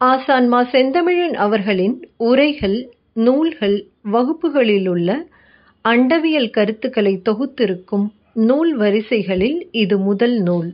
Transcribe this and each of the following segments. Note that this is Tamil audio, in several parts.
ஆசான் மா. செந்தமிழன் அவர்களின் உரைகள், நூல்கள், வகுப்புகளிலுள்ள அண்டவியல் கருத்துக்களை தொகுத்திருக்கும் நூல் வரிசைகளில் இது முதல் நூல்.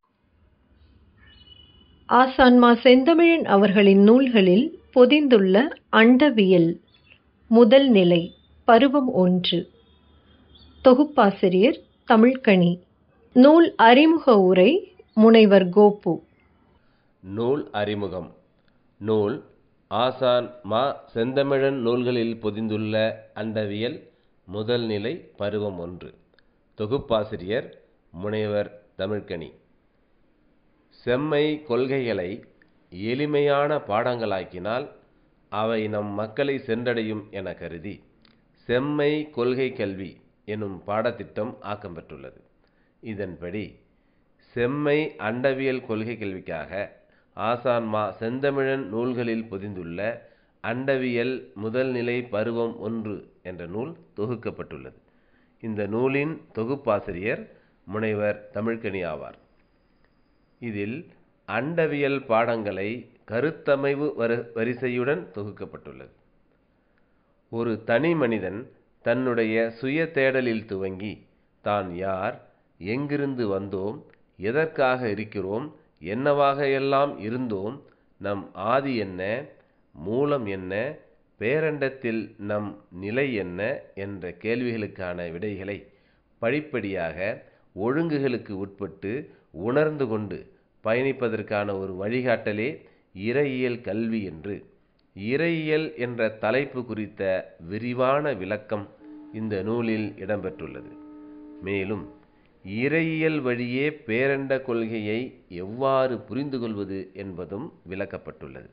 ஆசான் மா. செந்தமிழன் அவர்களின் நூல்களில் பொதிந்துள்ள அண்டவியல் முதல் நிலை பருவம் 1. தொகுப்பாசிரியர் தமிழ்க்கனி. நூல் அறிமுக உரை முனைவர் கோபு. நூல் அறிமுகம். நூல் ஆசான் மா. செந்தமிழன் நூல்களில் பொதிந்துள்ள அண்டவியல் முதல் நிலை பருவம் 1. தொகுப்பாசிரியர் முனைவர் தமிழ்க்கனி. செம்மை கொள்கைகளை எளிமையான பாடங்களாக்கினால் அவை நம் மக்களை சென்றடையும் என கருதி செம்மை கொள்கை கல்வி எனும் பாடத்திட்டம் ஆக்கம் பெற்றுள்ளது. இதன்படி செம்மை அண்டவியல் கொள்கை கல்விக்காக ஆசான் மா. செந்தமிழன் நூல்களில் பொதிந்துள்ள அண்டவியல் முதல் நிலை பருவம் 1 என்ற நூல் தொகுக்கப்பட்டுள்ளது. இந்த நூலின் தொகுப்பாசிரியர் முனைவர் தமிழ்க்கனி ஆவார். இதில் அண்டவியல் பாடங்களை கருத்தமைவு வரிசையுடன் தொகுக்கப்பட்டுள்ளது. ஒரு தனி மனிதன் தன்னுடைய சுய தேடலில் துவங்கி தான் யார், எங்கிருந்து வந்தோம், எதற்காக இருக்கிறோம், என்னவாக எல்லாம் இருந்தோம், நம் ஆதி என்ன, மூலம் என்ன, பேரண்டத்தில் நம் நிலை என்ன என்ற கேள்விகளுக்கான விடைகளை படிப்படியாக ஒழுங்குகளுக்கு உட்பட்டு உணர்ந்து கொண்டு பயணிப்பதற்கான ஒரு வழிகாட்டலே இறையியல் கல்வி என்று இறையியல் என்ற தலைப்பு குறித்த விரிவான விளக்கம் இந்த நூலில் இடம்பெற்றுள்ளது. மேலும் இறையியல் வழியே பேரண்ட கொள்கையை எவ்வாறு புரிந்து கொள்வது என்பதும் விளக்கப்பட்டுள்ளது.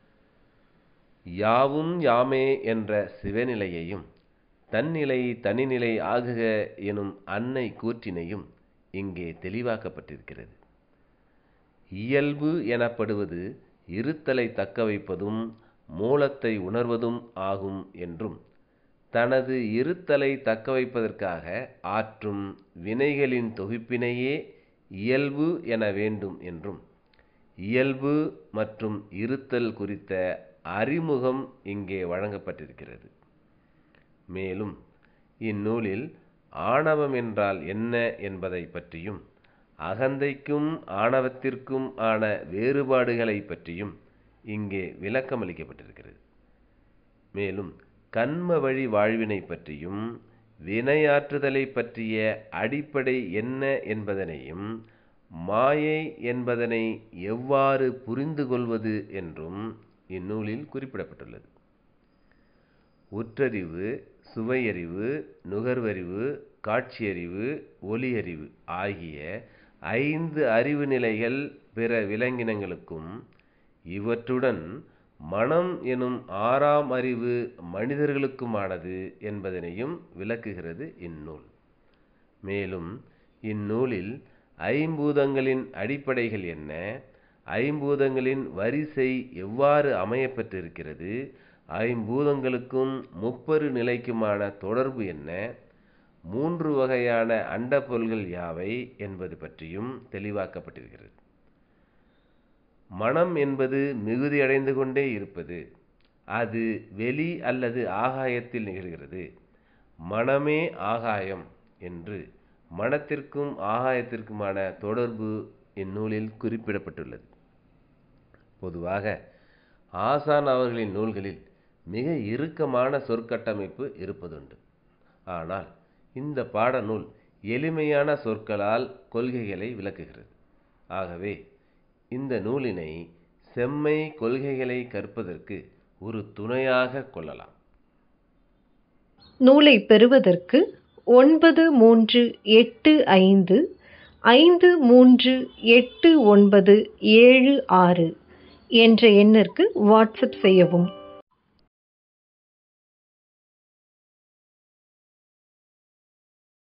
யாவும் யாமே என்ற சிவநிலையையும் தன்னிலை தனிநிலை ஆகுக எனும் அன்னை கூற்றினையும் இங்கே தெளிவாக்கப்பட்டிருக்கிறது. இயல்பு எனப்படுவது இருத்தலை தக்க வைப்பதும் மூலத்தை உணர்வதும் ஆகும் என்றும், தனது இருத்தலை தக்க வைப்பதற்காக ஆற்றும் வினைகளின் தொகுப்பினையே இயல்பு என வேண்டும் என்றும், இயல்பு மற்றும் இருத்தல் குறித்த அறிமுகம் இங்கே வழங்கப்பட்டிருக்கிறது. மேலும் இந்நூலில் ஆணவம் என்றால் என்ன என்பதை பற்றியும், அகந்தைக்கும் ஆணவத்திற்கும் ஆன வேறுபாடுகளை பற்றியும் இங்கே விளக்கமளிக்கப்பட்டிருக்கிறது. மேலும் கன்ம வழி வாழ்வினை பற்றியும், வினையாற்றுதலை பற்றிய அடிப்படை என்ன என்பதனையும், மாயை என்பதனை எவ்வாறு புரிந்து கொள்வது என்றும் இந்நூலில் குறிப்பிடப்பட்டுள்ளது. உற்றறிவு, சுவையறிவு, நுகர்வறிவு, காட்சியறிவு, ஒலியறிவு ஆகிய 5 அறிவு நிலைகள் பிற விலங்கினங்களுக்கும், இவற்றுடன் மனம் எனும் 6ஆம் அறிவு மனிதர்களுக்குமானது என்பதனையும் விளக்குகிறது இந்நூல். மேலும் இந்நூலில் ஐம்பூதங்களின் அடிப்படைகள் என்ன, ஐம்பூதங்களின் வரிசை எவ்வாறு அமையப்பட்டிருக்கிறது, ஐம்பூதங்களுக்கும் முப்பரு நிலைக்குமான தொடர்பு என்ன, 3 வகையான அண்டப்பொருள்கள் யாவை என்பது பற்றியும் தெளிவாக்கப்பட்டிருக்கிறது. மனம் என்பது மிகுதியடைந்து கொண்டே இருப்பது. அது வெளி அல்லது ஆகாயத்தில் நிகழ்கிறது. மனமே ஆகாயம் என்று மனத்திற்கும் ஆகாயத்திற்குமான தொடர்பு இந்நூலில் குறிப்பிடப்பட்டுள்ளது. பொதுவாக ஆசான் அவர்களின் நூல்களில் மிக இறுக்கமான சொற்கட்டமைப்பு இருப்பதுண்டு. ஆனால் இந்த பாடநூல் எளிமையான சொற்களால் கொள்கைகளை விளக்குகிறது. ஆகவே இந்த நூலினை செம்மை கொள்கைகளை கற்பதற்கு ஒரு துணையாக கொள்ளலாம். நூலை பெறுவதற்கு 9385538976 என்ற எண்ணிற்கு வாட்ஸ்அப் செய்யவும்.